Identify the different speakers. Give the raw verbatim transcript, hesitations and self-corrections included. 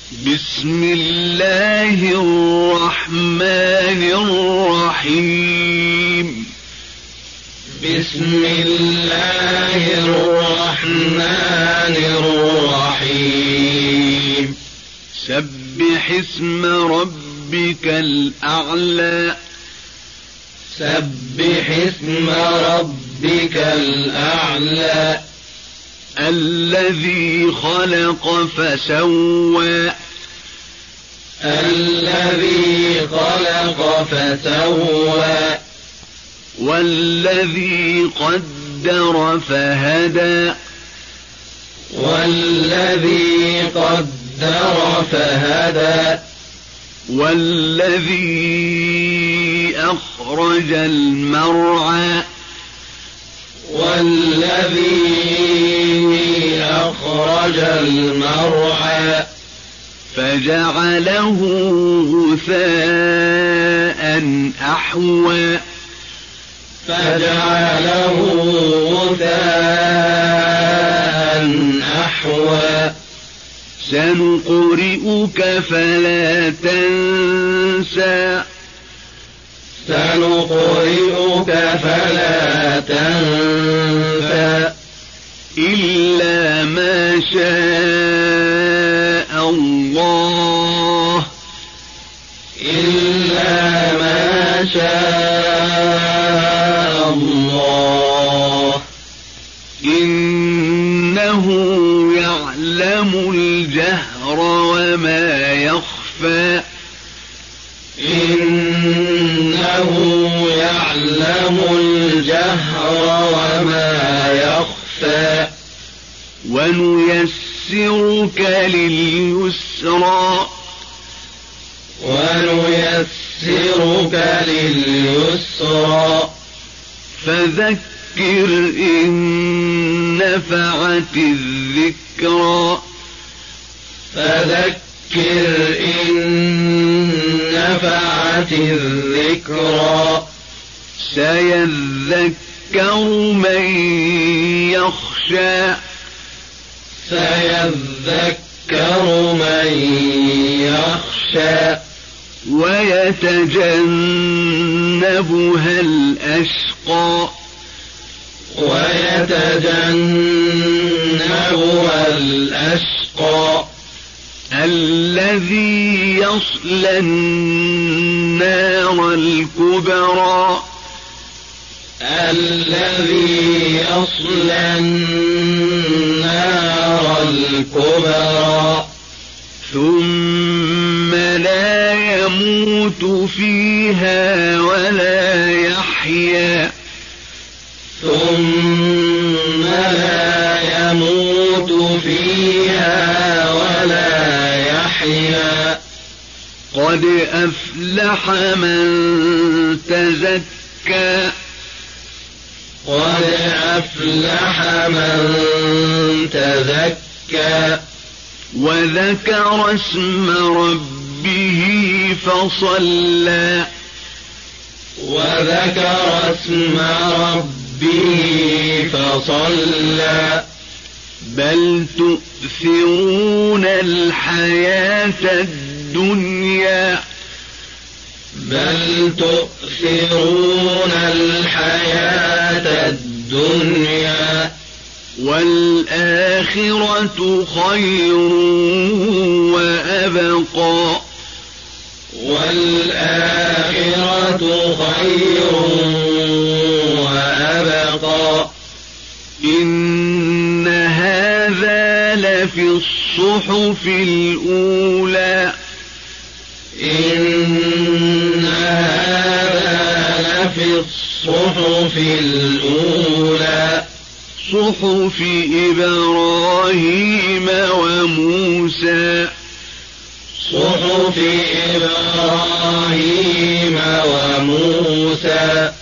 Speaker 1: بسم الله الرحمن الرحيم.
Speaker 2: بسم الله الرحمن الرحيم.
Speaker 1: سبح اسم ربك الأعلى.
Speaker 2: سبح اسم ربك الأعلى.
Speaker 1: الذي خلق فسوى.
Speaker 2: الذي خلق فسوى.
Speaker 1: والذي قدر فهدى.
Speaker 2: والذي قدر فهدى.
Speaker 1: والذي أخرج المرعى.
Speaker 2: والذي أخرج المرعى.
Speaker 1: فجعله غثاء أحوى.
Speaker 2: فجعله غثاء أحوى.
Speaker 1: سنقرئك فلا تنسى.
Speaker 2: سنقرئك فلا تنسى.
Speaker 1: إلا ما شاء الله.
Speaker 2: إلا ما شاء الله.
Speaker 1: إنه يعلم الجهر وما يخفى.
Speaker 2: إنه يعلم الجهر وما يخفى.
Speaker 1: ونيسرك لليسرى.
Speaker 2: ونيسرك لليسرى.
Speaker 1: فذكر إن نفعت الذكرى.
Speaker 2: فذكر إن نفعت الذكرى.
Speaker 1: سيذكر من يخشى.
Speaker 2: سيذكر من يخشى.
Speaker 1: ويتجنبها الأشقى.
Speaker 2: ويتجنبها الأشقى.
Speaker 1: الذي يصلى النار الكبرى.
Speaker 2: الذي يصلى النار الكبرى.
Speaker 1: ثم لا يموت فيها ولا يحيا.
Speaker 2: ثم لا يموت فيها ولا يحيا.
Speaker 1: قد أفلح من تزكى.
Speaker 2: قد أفلح من تزكى.
Speaker 1: وذكر اسم ربه فصلى.
Speaker 2: وذكر اسم ربه فصلى.
Speaker 1: بل تؤثرون الحياة الدنيا.
Speaker 2: بل تؤثرون الحياة الدنيا.
Speaker 1: والآخرة خير وأبقى.
Speaker 2: والآخرة خير وأبقى.
Speaker 1: إن هذا لفي الصحف الأولى.
Speaker 2: إن هذا لفي الصحف الأولى.
Speaker 1: صحف إبراهيم وموسى.
Speaker 2: صحف إبراهيم وموسى.